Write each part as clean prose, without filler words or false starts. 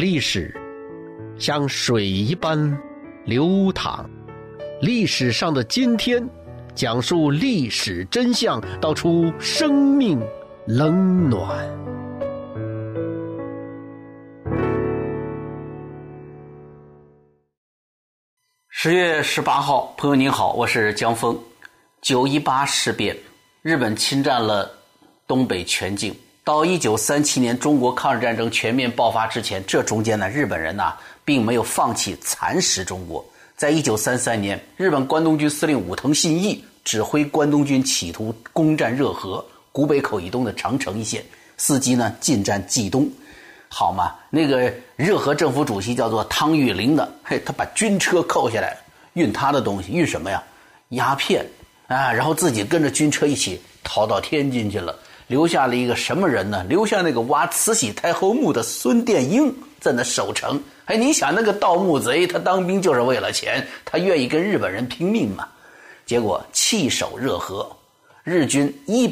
历史像水一般流淌，历史上的今天，讲述历史真相，道出生命冷暖。 10月18号，朋友您好，我是江峰。9·18事变，日本侵占了东北全境。到1937年中国抗日战争全面爆发之前，这中间呢，日本人并没有放弃蚕食中国。在1933年，日本关东军司令武藤信义指挥关东军企图攻占热河、古北口以东的长城一线，伺机呢进占冀东。好嘛，那个热河政府主席叫做汤玉麟的，他把军车扣下来，运他的东西，运什么呀？鸦片啊，然后自己跟着军车一起逃到天津去了，留下了一个什么人呢？留下那个挖慈禧太后墓的孙殿英在那守城。你想那个盗墓贼，他当兵就是为了钱，他愿意跟日本人拼命嘛？结果弃守热河，日军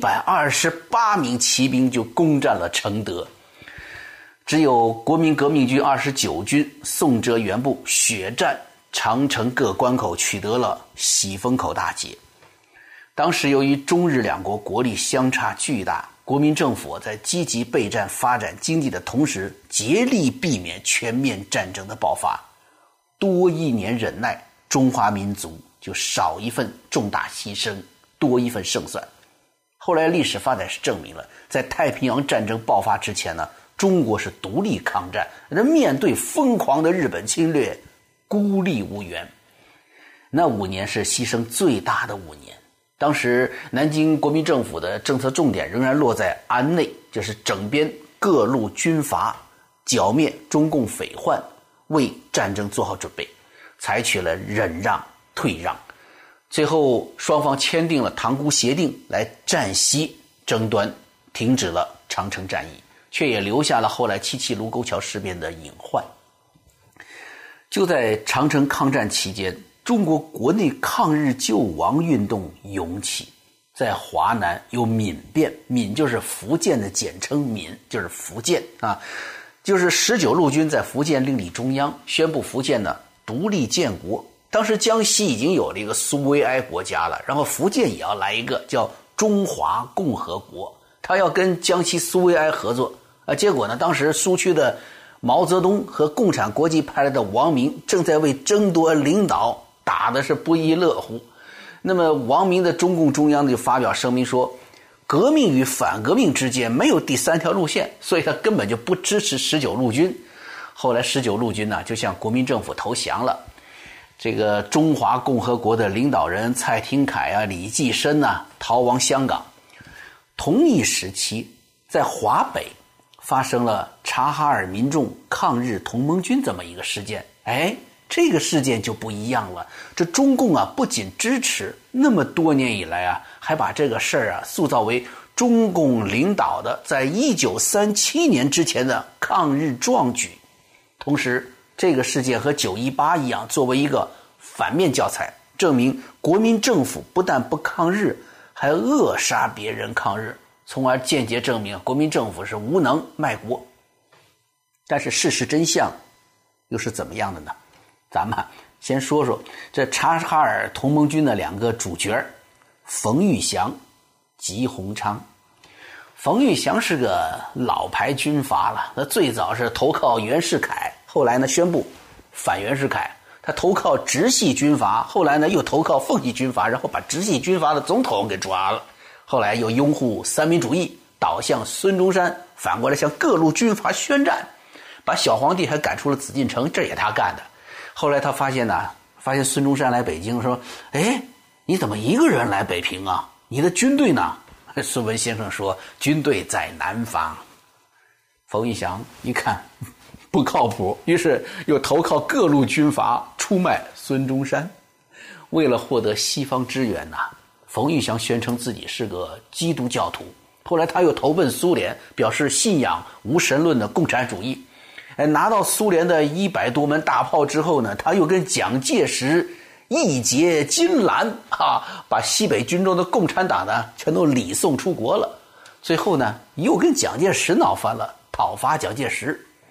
128名骑兵就攻占了承德。只有国民革命军29军宋哲元部血战长城各关口，取得了喜峰口大捷。当时由于中日两国国力相差巨大，国民政府在积极备战发展经济的同时，竭力避免全面战争的爆发。多一年忍耐，中华民族就少一份重大牺牲，多一份胜算。后来历史发展是证明了，在太平洋战争爆发之前呢，中国是独立抗战，面对疯狂的日本侵略，孤立无援。那5年是牺牲最大的5年。当时南京国民政府的政策重点仍然落在安内，就是整编各路军阀，剿灭中共匪患，为战争做好准备，采取了忍让退让。最后双方签订了塘沽协定来暂息争端，停止了长城战役，却也留下了后来77卢沟桥事变的隐患。就在长城抗战期间，中国国内抗日救亡运动涌起。在华南有闽变，闽就是福建的简称，闽就是福建就是19路军在福建另立中央，宣布福建呢独立建国。当时江西已经有了一个苏维埃国家了，然后福建也要来一个叫中华共和国，他要跟江西苏维埃合作结果呢，当时苏区的毛泽东和共产国际派来的王明正在为争夺领导打的是不亦乐乎。那么王明的中共中央就发表声明说，革命与反革命之间没有第3条路线，所以他根本就不支持19路军。后来19路军呢就向国民政府投降了。这个中华共和国的领导人蔡廷锴李济深逃亡香港。同一时期，在华北发生了察哈尔民众抗日同盟军这么一个事件。这个事件就不一样了，这中共不仅支持，那么多年以来还把这个事儿塑造为中共领导的在1937年之前的抗日壮举。同时这个事件和9·18一样，作为一个反面教材，证明国民政府不但不抗日，还扼杀别人抗日，从而间接证明国民政府是无能卖国。但是事实真相又是怎么样的呢？咱们先说说这察哈尔同盟军的2个主角，冯玉祥、吉鸿昌。冯玉祥是个老牌军阀了，他最早是投靠袁世凯，后来呢宣布反袁世凯。他投靠直系军阀，后来呢又投靠奉系军阀，然后把直系军阀的总统给抓了。后来又拥护三民主义，倒向孙中山，反过来向各路军阀宣战，把小皇帝还赶出了紫禁城，这也他干的。后来他发现孙中山来北京，说你怎么一个人来北平啊？你的军队呢？孙文先生说，军队在南方。冯玉祥一看不靠谱，于是又投靠各路军阀，出卖孙中山。为了获得西方支援冯玉祥宣称自己是个基督教徒，后来他又投奔苏联，表示信仰无神论的共产主义。拿到苏联的100多门大炮之后呢，他又跟蒋介石义结金兰把西北军中的共产党呢全都礼送出国了。最后呢又跟蒋介石闹翻了，讨伐蒋介石。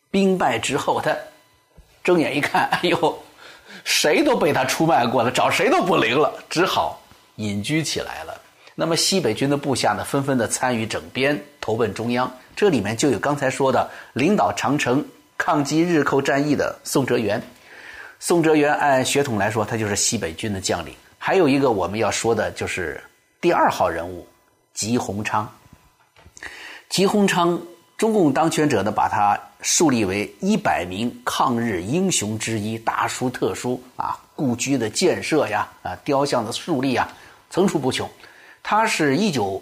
兵败之后，他睁眼一看，哎呦，谁都被他出卖过了，找谁都不灵了，只好隐居起来了。那么西北军的部下呢，纷纷的参与整编，投奔中央。这里面就有刚才说的领导长城抗击日寇战役的宋哲元。宋哲元按血统来说，他就是西北军的将领。还有一个我们要说的就是第2号人物吉鸿昌。吉鸿昌，中共当权者呢，把他树立为100名抗日英雄之一，大书特书啊，故居的建设呀，雕像的树立啊，层出不穷。他是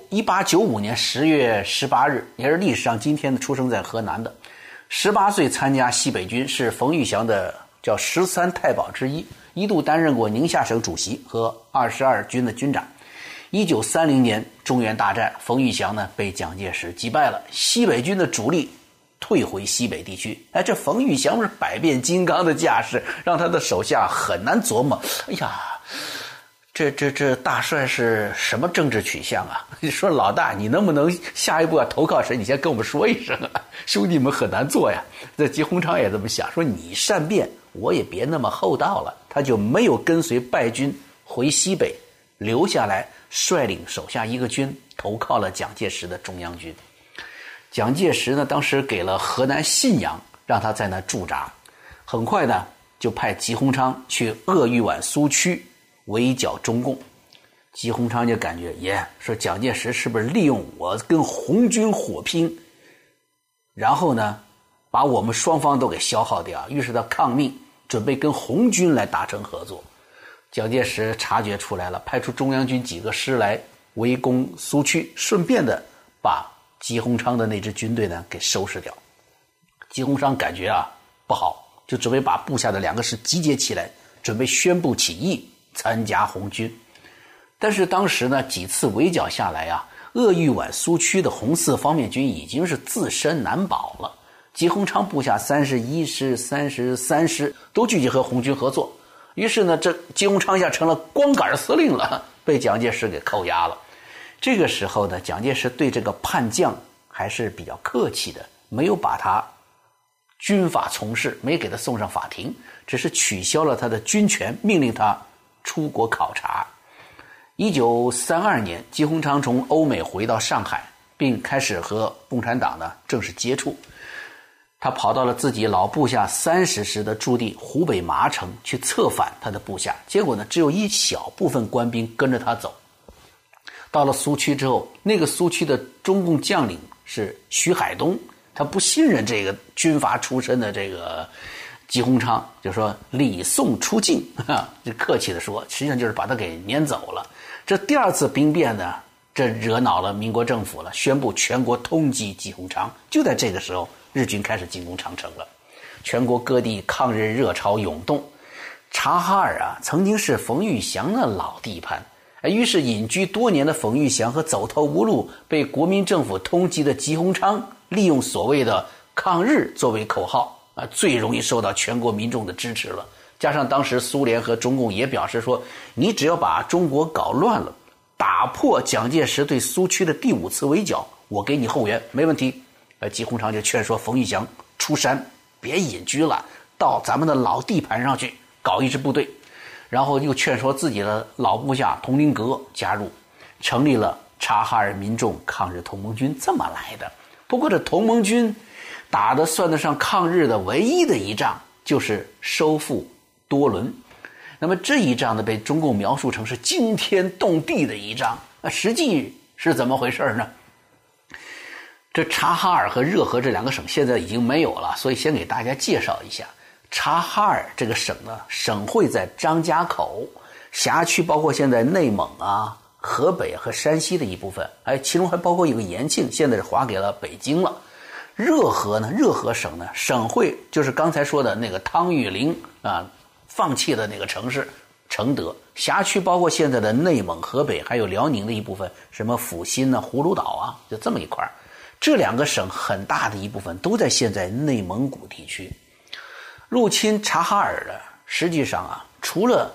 1895年10月18日，也是历史上今天的出生在河南的，18岁参加西北军，是冯玉祥的叫13太保之一，一度担任过宁夏省主席和22军的军长。1930年中原大战，冯玉祥呢被蒋介石击败了，西北军的主力退回西北地区。这冯玉祥是百变金刚的架势，让他的手下很难琢磨。哎呀，这大帅是什么政治取向啊？你说老大，你能不能下一步要投靠谁？你先跟我们说一声啊，兄弟们很难做呀。这吉鸿昌也这么想，说你善变，我也别那么厚道了。他就没有跟随败军回西北，留下来率领手下一个军投靠了蒋介石的中央军。蒋介石呢，当时给了河南信阳，让他在那驻扎。很快呢，就派吉鸿昌去鄂豫皖苏区围剿中共。吉鸿昌就感觉说蒋介石是不是利用我跟红军火拼，然后呢把我们双方都给消耗掉，于是他抗命，准备跟红军来达成合作。蒋介石察觉出来了，派出中央军几个师来围攻苏区，顺便的把吉鸿昌的那支军队呢给收拾掉。吉鸿昌感觉不好，就准备把部下的2个师集结起来，准备宣布起义，参加红军。但是当时呢几次围剿下来鄂豫皖苏区的红四方面军已经是自身难保了。吉鸿昌部下31师、33师都聚集和红军合作，于是呢这吉鸿昌一下成了光杆司令了，被蒋介石给扣押了。这个时候呢，蒋介石对这个叛将还是比较客气的，没有把他军法从事，没给他送上法庭，只是取消了他的军权，命令他出国考察。1932年，吉鸿昌从欧美回到上海，并开始和共产党呢正式接触。他跑到了自己老部下30师的驻地湖北麻城去策反他的部下，结果呢只有一小部分官兵跟着他走。到了苏区之后，那个苏区的中共将领是徐海东，他不信任这个军阀出身的这个吉鸿昌，就说礼送出境，就客气的说，实际上就是把他给撵走了。这第2次兵变呢，这惹恼了民国政府了，宣布全国通缉吉鸿昌。就在这个时候，日军开始进攻长城了，全国各地抗日热潮涌动。察哈尔曾经是冯玉祥的老地盘，于是隐居多年的冯玉祥和走投无路被国民政府通缉的吉鸿昌，利用所谓的抗日作为口号，最容易受到全国民众的支持了。加上当时苏联和中共也表示说，你只要把中国搞乱了，打破蒋介石对苏区的第5次围剿，我给你后援，没问题。吉鸿昌就劝说冯玉祥出山，别隐居了，到咱们的老地盘上去搞一支部队。然后又劝说自己的老部下佟麟阁加入，成立了察哈尔民众抗日同盟军，这么来的。不过这同盟军打的算得上抗日的唯一的一仗，就是收复多伦。那么这一仗呢，被中共描述成是惊天动地的一仗，实际是怎么回事呢？这察哈尔和热河这2个省现在已经没有了，所以先给大家介绍一下。察哈尔这个省呢，省会在张家口，辖区包括现在内蒙河北和山西的一部分，其中还包括一个延庆，现在是划给了北京了。热河呢，热河省呢，省会就是刚才说的那个汤玉麟放弃的那个城市承德，辖区包括现在的内蒙、河北还有辽宁的一部分，什么阜新葫芦岛就这么一块。这2个省很大的一部分都在现在内蒙古地区。入侵察哈尔的实际上除了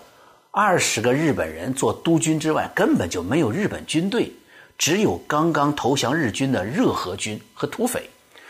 20个日本人做督军之外，根本就没有日本军队，只有刚刚投降日军的热河军和土匪。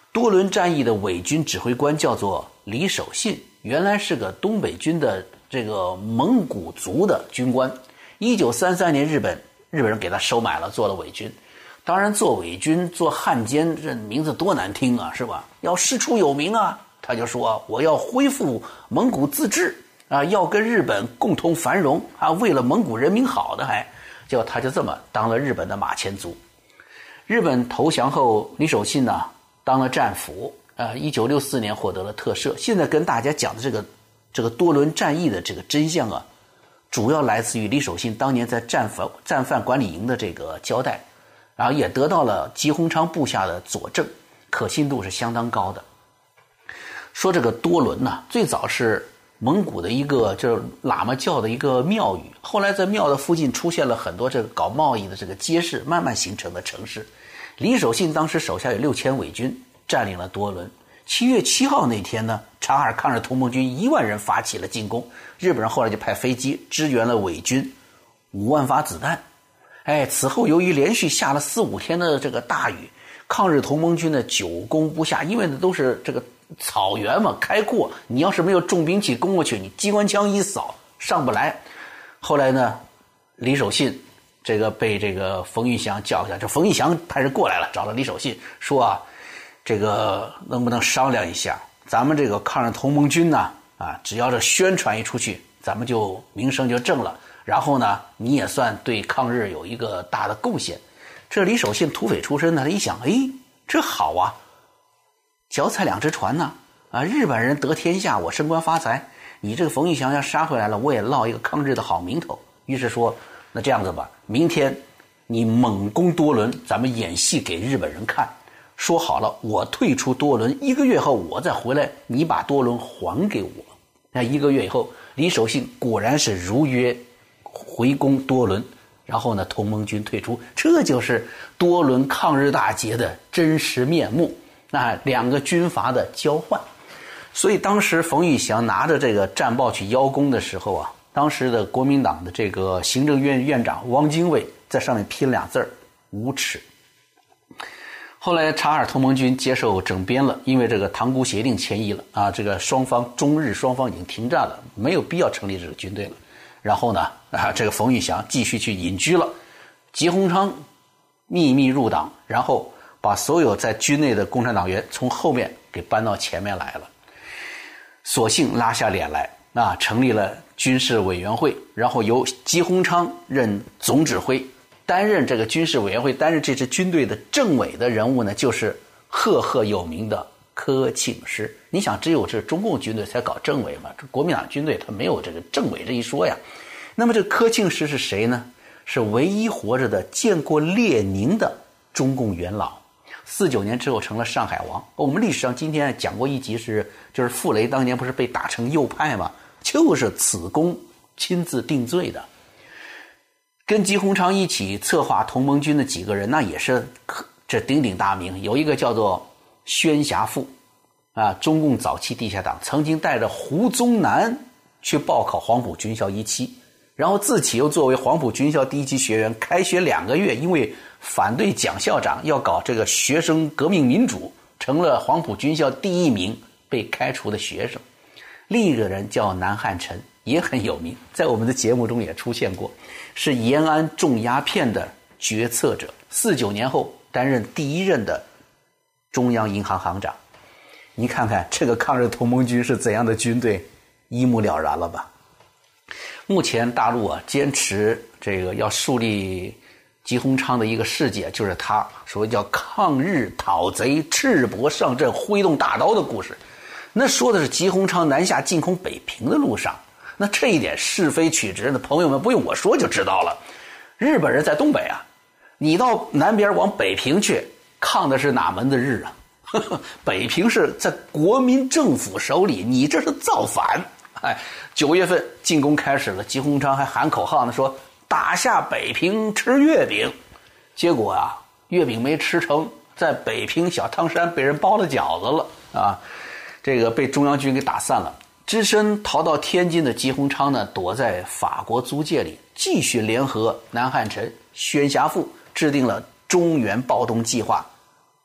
多伦战役的伪军指挥官叫做李守信，原来是个东北军的这个蒙古族的军官。1933年日本人给他收买了，做了伪军。当然做伪军做汉奸，这名字多难听啊，是吧？要师出有名啊，他就说我要恢复蒙古自治啊，要跟日本共同繁荣啊，为了蒙古人民好的，结果他就这么当了日本的马前卒。日本投降后，李守信呢当了战俘，1964年获得了特赦。现在跟大家讲的这个多伦战役的这个真相啊，主要来自于李守信当年在战犯管理营的这个交代，然后也得到了吉鸿昌部下的佐证，可信度是相当高的。说这个多伦呢，最早是蒙古的一个就是喇嘛教的一个庙宇，后来在庙的附近出现了很多这个搞贸易的这个街市，慢慢形成的城市。李守信当时手下有6000伪军，占领了多伦。7月7号那天呢，察哈尔抗日同盟军1万人发起了进攻，日本人后来就派飞机支援了伪军5万发子弹。此后由于连续下了4、5天的这个大雨，抗日同盟军呢久攻不下，因为都是这个草原嘛，开阔，你要是没有重兵器攻过去，你机关枪一扫上不来。后来呢，李守信这个被这个冯玉祥叫下，这冯玉祥派人过来了，找了李守信说啊，这个能不能商量一下，咱们这个抗日同盟军呢只要这宣传一出去，咱们就名声就正了，然后呢你也算对抗日有一个大的贡献。这李守信土匪出身呢，他一想，这好啊，脚踩2只船呢日本人得天下，我升官发财，你这个冯玉祥要杀回来了，我也落一个抗日的好名头。于是说，那这样子吧，明天你猛攻多伦，咱们演戏给日本人看，说好了我退出多伦1个月后我再回来，你把多伦还给我。那1个月以后，李守信果然是如约回攻多伦，然后呢同盟军退出，这就是多伦抗日大捷的真实面目。那2个军阀的交换。所以当时冯玉祥拿着这个战报去邀功的时候啊，当时的国民党的这个行政院院长汪精卫在上面拼2字无耻。后来察哈尔同盟军接受整编了，因为这个塘沽协定签议了这个中日双方已经停战了，没有必要成立这个军队了。然后呢这个冯玉祥继续去隐居了，吉鸿昌秘密入党，然后把所有在军内的共产党员从后面给搬到前面来了，索性拉下脸来成立了军事委员会，然后由吉鸿昌任总指挥，担任这个军事委员会担任这支军队的政委的人物呢，就是赫赫有名的柯庆施。你想，只有这中共军队才搞政委嘛，这国民党军队他没有这个政委这一说呀。那么这柯庆施是谁呢？是唯一活着的见过列宁的中共元老，49年之后成了上海王。我们历史上今天讲过一集就是傅雷当年不是被打成右派吗？就是此公亲自定罪的。跟吉鸿昌一起策划同盟军的几个人，那也是这鼎鼎大名。有一个叫做宣侠父中共早期地下党，曾经带着胡宗南去报考黄埔军校1期，然后自己又作为黄埔军校第1期学员，开学2个月，因为反对蒋校长要搞这个学生革命民主，成了黄埔军校第1名被开除的学生。另一个人叫南汉宸，也很有名，在我们的节目中也出现过，是延安重鸦片的决策者，49年后担任第1任的中央银行行长。你看看这个抗日同盟军是怎样的军队，一目了然了吧。目前大陆坚持这个要树立吉鸿昌的一个事迹，就是他所谓叫抗日讨贼赤膊上阵挥动大刀的故事。那说的是吉鸿昌南下进攻北平的路上，那这一点是非曲直的朋友们不用我说就知道了。日本人在东北你到南边往北平去，抗的是哪门子日北平是在国民政府手里，你这是造反。9月份进攻开始了，吉鸿昌还喊口号呢，说打下北平吃月饼。结果月饼没吃成，在北平小汤山被人包了饺子了这个被中央军给打散了。只身逃到天津的吉鸿昌呢，躲在法国租界里，继续联合南汉宸、宣侠父制定了中原暴动计划，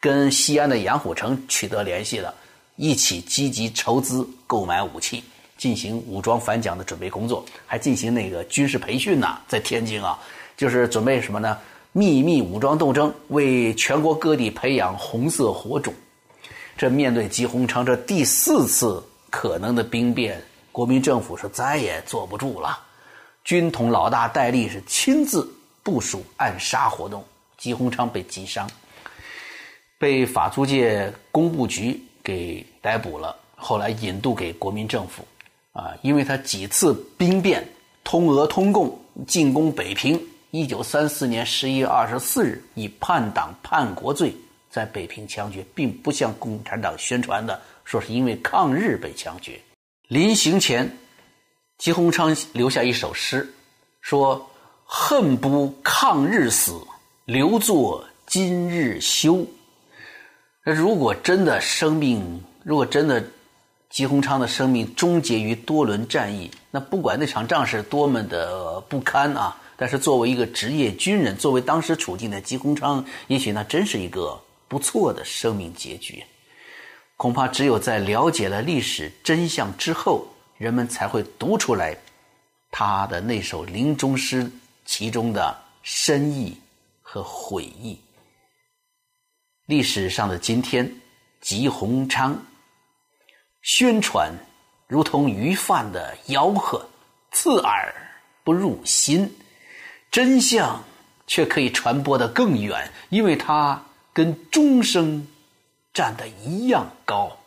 跟西安的杨虎城取得联系了，一起积极筹资购买武器，进行武装反蒋的准备工作，还进行那个军事培训呢，在天津啊，就是准备什么呢？秘密武装斗争，为全国各地培养红色火种。这面对吉鸿昌这第4次可能的兵变，国民政府是再也坐不住了。军统老大戴笠是亲自部署暗杀活动，吉鸿昌被击伤，被法租界工部局给逮捕了，后来引渡给国民政府因为他几次兵变，通俄通共，进攻北平，1934年11月24日以叛党叛国罪在北平枪决，并不像共产党宣传的说是因为抗日被枪决。临行前，吉鸿昌留下一首诗，说恨不抗日死，留作今日休。如果真的吉鸿昌的生命终结于多伦战役，那不管那场仗是多么的不堪啊，但是作为一个职业军人，作为当时处境的吉鸿昌，也许那真是一个不错的生命结局。恐怕只有在了解了历史真相之后，人们才会读出来他的那首临终诗其中的深意和悔意。历史上的今天，吉鸿昌宣传如同鱼贩的吆喝，刺耳不入心，真相却可以传播得更远，因为它跟钟声站得一样高。